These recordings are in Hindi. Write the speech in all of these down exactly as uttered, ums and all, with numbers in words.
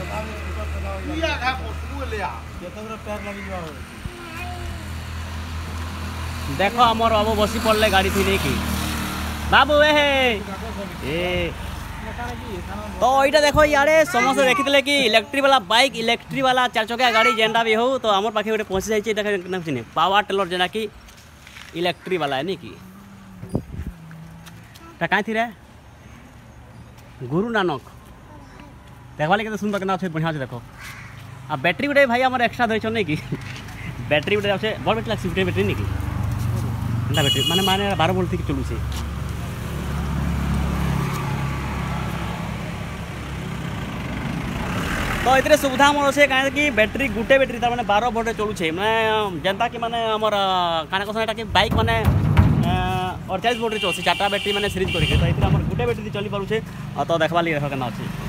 देखो आमर बाबू बसी पड़े गाड़ी थी देखी बाबू ए ए तो यहाँ देखो यारे समस्त देखी कि इलेक्ट्रिक वाला बाइक इलेक्ट्रिक वाला चार चकिया गाड़ी जेनटा भी हो तो आम पाखे गोटे पहुँची जाइए पावर टेलर जेना कि इलेक्ट्रिक वाला है नी कि कहीं थी रे गुरु नानक देखवा के सुंदर केना अच्छे बढ़िया देखो आ बैटरी गोटे भाई आम एक्सट्रा धरछ नहीं कि बैटरी गोटे अच्छे बड़ बैटरी लगे गोटे बैटरी नहीं कि बैटरी माने माने बारह वोल्ट थी चलू से तो ये सुविधा मोर अच्छे कहीं कि बैटरी गुटे बैटरी तार मैंने बारह वोल्ट चलुचे मैं जनता कि माने आमर काना कहना कि बाइक मैंने अड़चाश वोल्ट चलছে चार्टा बैटरी मैंने सीरीज करके तो ये आम गुटे बैटरी चली पारे तो देखा लगे देख के अच्छे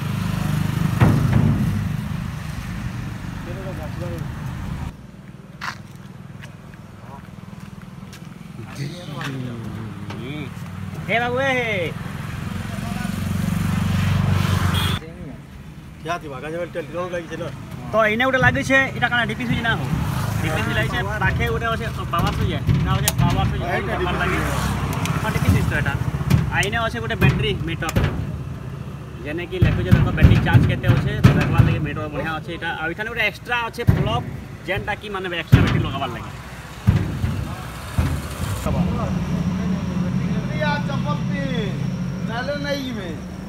हे बाबू हे क्या थी भागा जब टेलीग्राम लगी छे न तो इने उठे लागे छे इटा काना डीपी सुजी ना हो डीपी सुजी लागे छे पाखे उठे আছে पावर सुजी ना हो पावर सुजी पावर लागे हां डीपी सिस्टम एटा आइने আছে गोटे बैटरी मीटर जेने कि लेखो जे देखो बैटरी चार्ज केते होछे तो देखवा लागे मीटर बढ़िया আছে एटा आ इठाने गोटे एक्स्ट्रा আছে प्लग जेनटा कि माने एक्स्ट्रा बैटरी लगावा लागे सब या चप्पल पिन चले नहीं में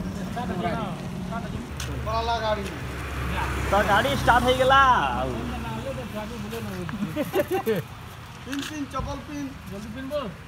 वाला गाड़ी तो गाड़ी स्टार्ट हो गला पिन पिन चप्पल पिन जल्दी पिन दो